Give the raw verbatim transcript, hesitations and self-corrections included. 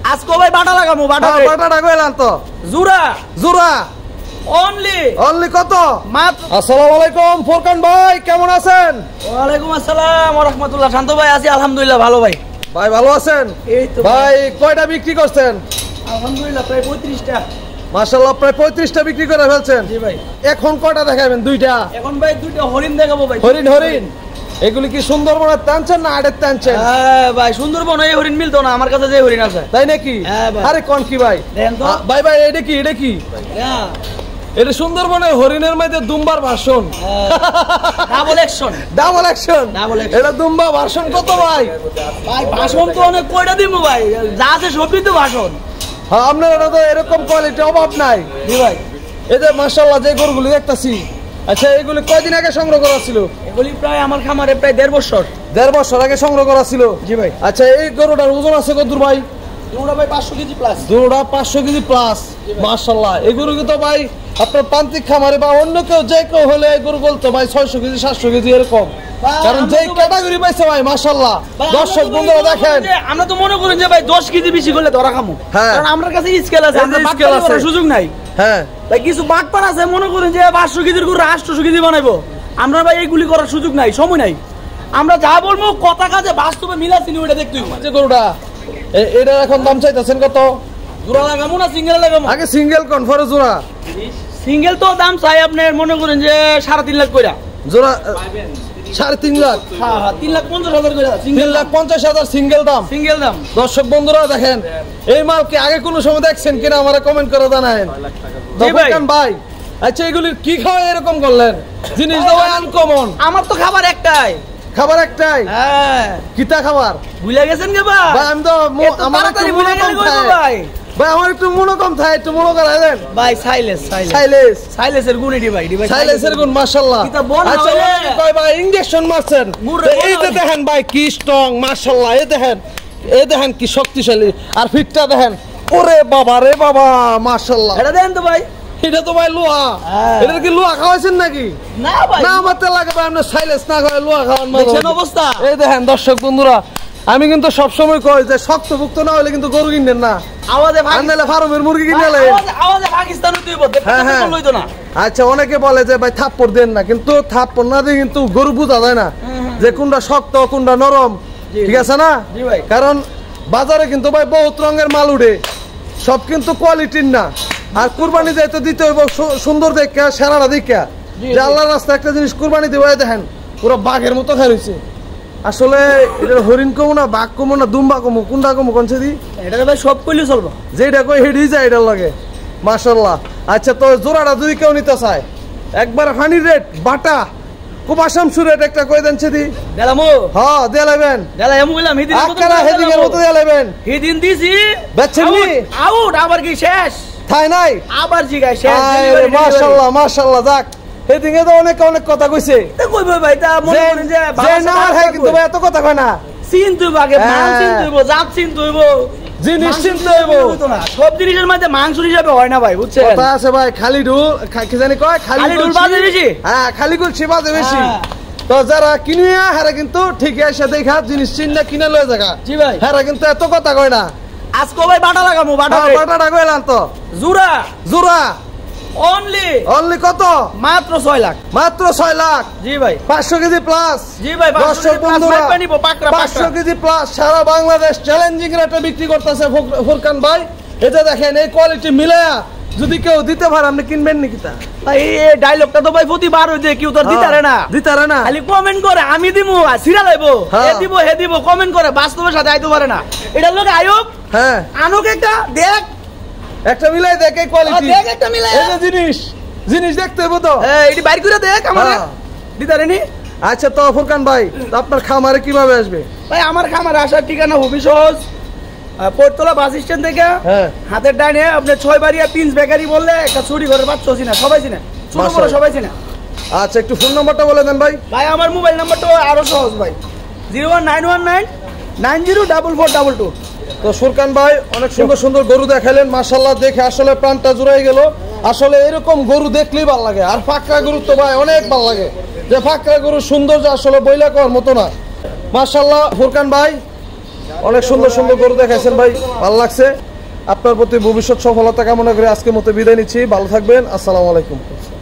আজকে ভাই বাটা লাগামু বাটা বাটাটা কইলাম তো জুরা জুরা অনলি অনলি কত মাত্র। আসসালামু আলাইকুম ফুরকান ভাই, কেমন আছেন? ওয়ালাইকুম আসসালাম ওয়া রাহমাতুল্লাহ। শান্ত ভাই আছি আলহামদুলিল্লাহ, ভালো ভাই। ভাই ভালো আছেন? এই তো ভাই কয়টা বিক্রি করছেন? আলহামদুলিল্লাহ প্রায় পঁয়ত্রিশটা। মাশাআল্লাহ প্রায় পঁয়ত্রিশটা বিক্রি করে ফেলছেন। জি ভাই। এখন কয়টা দেখাবেন? দুইটা। এখন ভাই দুইটা হরিণ দেখাবো ভাই। হরিণ হরিণ এগুলি কি সুন্দরবনের টানছেন না আড়ের টানছেন? হ্যাঁ ভাই, সুন্দরবনে এই হরিণ মিলতো না, আমার কাছে যে হরিণ আছে। তাই নাকি? হ্যাঁ ভাই। আরে কোন কি ভাই? দেন তো ভাই ভাই এটা কি এটা কি? হ্যাঁ এটা সুন্দরবনের হরিণের মধ্যে দুম্বার ভাষণ, double action. Double action. Double action. এটা দুম্বা ভাষণ কত ভাই? ভাই ভাষণ তো অনেক কয়টা দিব ভাই, যা আছে সবই তো ভাষণ। হ্যাঁ আপনার এটা তো এরকম কোয়ালিটি অভাব নাই। জি ভাই। এই যে মাশাআল্লাহ যে গরুগুলি দেখতাছি, আচ্ছা এগুলি কয়দিন আগে সংগ্রহ করা ছিল? এগুলি প্রায় আমার খামারে প্রায় দেড় বছর। দেড় বছর আগে সংগ্রহ করা ছিল। জি ভাই। আচ্ছা এই গরুটার ওজন আছে কতদূর ভাই? দুটা ভাই পাঁচশো কেজি প্লাস। দুটা পাঁচশো কেজি প্লাস। মাশাআল্লাহ এই গরু তো ভাই আপনার প্রান্তিক খামারে বা অন্য কেউ যে কেউ হলে এই গরু বলতো ভাই ছয়শো কেজি সাতশো কেজি এরকম, কারণ যে ক্যাটাগরি পাইছে ভাই মাশাআল্লাহ। দর্শক বন্ধুরা দেখেন, আমরা তো মনে করি যে ভাই দশ কেজি বেশি করলে ধরা খামু, কারণ আমার কাছে স্কেল আছে, আমরা স্কেল আছে, সুযোগ নাই। হ্যাঁ ভাই কিছু বাটপার আছে মনে করেন যে পাঁচশো কেজির গরু আটশো কেজি বানাইবো, আমরা ভাই এইগুলি করার সুযোগ নাই, সময় নাই। আমরা যা বলবো কথা কাজে বাস্তবে মিলাচ্ছি ওটা দেখতে হইব। যে গরুটা এটা এখন দাম চাইতেছেন কত? জোড়া লাগামো না সিঙ্গেল লাগামো? আগে সিঙ্গেল কোন ফরে জোড়া? সিঙ্গেল তো দাম চাই আপনার মনে করেন যে সাড়ে তিন লাখ কইরা জোড়া, সাড়ে তিন লাখ। হ্যাঁ হ্যাঁ তিন লাখ পঞ্চাশ হাজার কইরা তিন লাখ পঞ্চাশ হাজার সিঙ্গেল দাম। সিঙ্গেল দাম। দর্শক দর্শক বন্ধুরা দেখেন এই মাল কি আগে কোনো সময় দেখছেন কিনা আমারে কমেন্ট করে জানায়েন। দেখেন ভাই আচ্ছা এগুলির কি খাওয়া এরকম করলেন? জিনিস তো ভাই আনকমন। আমার তো খাবার একটাই। খাবার একটাই? হ্যাঁ। কিতা খাবার? ভুলে গেছেন কে ভাই? ভাই আমি তো আমার একটু ভুলে গেলে মনোকম কইবো থাকে ভাই। ভাই আমার একটু মনোকম থাকে, একটু মনো করাই দেন ভাই। সাইলেন্স সাইলেন্স সাইলেন্স সাইলেন্সের গুণ এটি ভাই। ভাই সাইলেন্সের গুণ মাশাআল্লাহ। কিতা বল আচ্ছা হইলে ভাই ভাই ইনজেকশন মারছেন, মুরে তো বল এই যে হইলে। দেখেন ভাই কি স্ট্রং মাশাআল্লাহ। এই দেখেন এই দেখেন কি শক্তিশালী, আর ফিটটা দেখেন, ওরে বাবা রে বাবা মাশাআল্লাহ। এটা দেন তো ভাই। এটা তো ভাই লোহা। হ্যাঁ। এটা কি লোহা খাওয়াইছেন নাকি? না ভাই, না আমার তো লাগে ভাই আপনি সাইলেন্স না করে লোহা খাওয়ান। দেখছেন অবস্থা? এই দেখেন দর্শক বন্ধুরা আমি কিন্তু সবসময় কই যে শক্তভুক্ত না হলে কিন্তু গরু কিনবেন না, আওয়াজে আনলে ফার্মের মুরগি কিনে ভাই, নেন। আওয়াজে আওয়াজে পাকিস্তান হইতে হইব, দেখতে হ্যাঁ, হ্যাঁ। তো লইতো না। আচ্ছা অনেকে বলে যে ভাই থাপ্পড় দেন না, কিন্তু থাপ্পড় না দিয়ে কিন্তু গরু বোঝা যায় না যে কোনটা শক্ত কোনটা নরম। জি, ঠিক আছে না? জি ভাই। কারণ বাজারে কিন্তু ভাই বহুত রঙের মাল উঠে, সব কিন্তু কোয়ালিটির না। আর কুরবানি যাইতে দিতে হইব সু- সুন্দর দেখা সেরাটা দেখা, জি, যে জি। আল্লাহর রাস্তায় একটা জিনিস কুরবানি দিব। এই দেখেন পুরো বাঘের মতো খাই রয়েছে। আসলে এটা হরিণ কমু না বাঘ কমু না দুম্বা কমু কোনটা কমু কোনছে দি? এটা ভাই সব কইলে চলবো। যেটা কই হেডি যায় এটার লাগে মাশাআল্লাহ। আচ্ছা তো জোড়াটা যদি কেউ নিতে চায় একবার হানি রেট বাটা কুবাশামসু রেট একটা কই দেন সেদি? দেলামু হ্যাঁ দিয়ে লাইবেন দেলা এমু কইলাম হিদিন আকারা হেডিং এর মতো দিয়ে লাইবেন। হিদিন দিছি বেচছেন নি? আউট আবার কি শেষ? থাই নাই? আবার জিগায় শেষ। আরে মাশাআল্লাহ মাশাআল্লাহ। যাক হেডিং এ তো অনেক অনেক কথা কইছে। তা কইবো ভাই, তা মনে করেন যে যে না হয় কিন্তু ভাই এত কথা কয় না। চিন তুইব আগে, হ্যাঁ। মান চিন তুইব, জাত চিন তুইব, জিনিস চিনতে হইব। সব জিনিসের মধ্যে মাংস হিসাবে হয় না ভাই, বুঝছেন? কথা আছে ভাই খালি ঢুল খা- কি জানি কয় খালি খালি ঢুল গুলছি- বাজে বেশি। হ্যাঁ খালি গুলছি বাজে বেশি। হ্যাঁ। তো যারা কিনিয়া হারা কিন্তু ঠিক আছে দেখা জিনিস চিন্তা কিনে লয়ে জায়গা। জি ভাই। হারা কিন্তু এত কথা কয় না। আজকে ভাই বাটা লাগামু বাটা। হ্যাঁ, বাটাটা কইলাম তো জুরা জোড়া অনলি অনলি কত? মাত্র ছয় লাখ। মাত্র ছয় লাখ। জি ভাই। পাঁচশো কেজি প্লাস। জি ভাই, পাঁচশো দর্শক কেজি plus বন্ধুরা মাইপা নিবো, পাকড়া, পাঁচশো পাকড়া। কেজি প্লাস সারা বাংলাদেশ চ্যালেঞ্জিং রেটে বিক্রি করতেছে ফুরকান ভাই। এটা দেখেন এই কোয়ালিটি মিলায়া যদি কেউ দিতে পারে আপনি কিনবেন নাকি? তা ভাই এই ডায়লগটা তো ভাই প্রতিবার হই যে কেউ তোর দিতারে না, দিতারে না। খালি কমেন্ট করে আমি দিমু আর সিরা লাইবো, হ্যাঁ। হে দিব হে দিব কমেন্ট করে, বাস্তবের সাথে আইতে পারে না। এটার লোক আয়োগ হ্যাঁ আনুক একটা দেখ, একটা মিলাই দেখ এই কোয়ালিটি। দেখ একটা মিলাই। এই যে জিনিস জিনিস দেখতে হইব তো। এই এটি বাইর করে দেখ আমার হ্যাঁ। দিতারে নি। আচ্ছা তো ফুরকান ভাই তো আপনার খামারে কিভাবে আসবে? ভাই আমার খামার আসার ঠিকানা খুবই সহজ, পোর্টতলা বাস স্ট্যান্ড থেকে হ্যাঁ হাতের ডাইনে আপনি ছয় বাড়িয়া পিন্স বেকারি বললে একটা ছুরি ঘরের বাচ্চা চিনা, সবাই চিনে, ছোট বড় মাশাআল্লাহ। সবাই চিনে। আচ্ছা একটু ফোন নাম্বারটা বলে দেন ভাই। ভাই আমার মোবাইল নাম্বারটা আরো সহজ ভাই, zero one nine one nine nine zero double four double two. তো ফুরকান ভাই অনেক সুন্দর সুন্দর গরু দেখালেন মাশাআল্লাহ, দেখে আসলে প্রাণটা জুড়াই গেল। আসলে এরকম গরু দেখলেই ভালো লাগে, আর ফাঁকড়া গরু তো ভাই অনেক ভালো লাগে, যে ফাঁকড়া গরু সৌন্দর্য আসলে বইলা করার মতো না। মাশাআল্লাহ ফুরকান ভাই অনেক সুন্দর সুন্দর গরু দেখাইছেন ভাই, ভালো লাগছে। আপনার প্রতি ভবিষ্যৎ সফলতা কামনা করে আজকের মতো বিদায় নিচ্ছি। ভালো থাকবেন, আসসালামু আলাইকুম।